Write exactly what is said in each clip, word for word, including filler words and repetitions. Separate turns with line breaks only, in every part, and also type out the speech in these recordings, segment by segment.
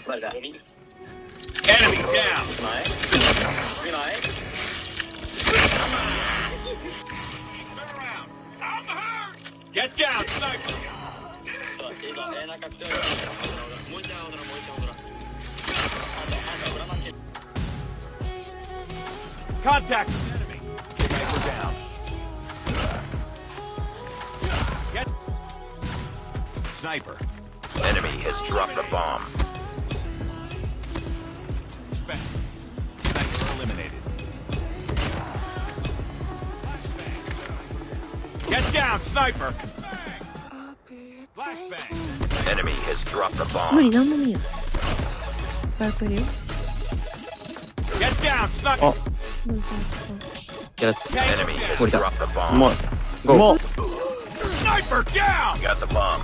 Enemy down. Get down, sniper. Contact enemy. Sniper down. Get sniper.
Enemy has dropped a bomb.
Sniper eliminated. Get down, sniper. Flashbang.
Enemy has dropped a
無
bomb.
理なんも見えん。バイクいるよ。
Get down, sniper.
あ、
どうぞ。
やつ。
Enemy has
What is that?
dropped a
う
bomb.
まい。ゴー。
Sniper down.
Got the bomb.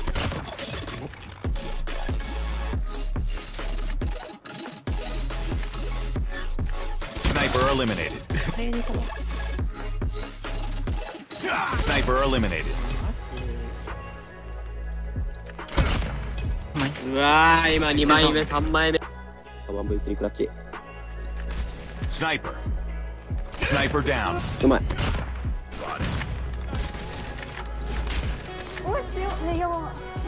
Sniper eliminated.
早いね、これ。
Sniper eliminated.
うわー、今にまいめ、さんまいめ。ワンブイスリークラッチ。
Sniper. Sniper down.
うまい。
おい、強っ。ね、やばい。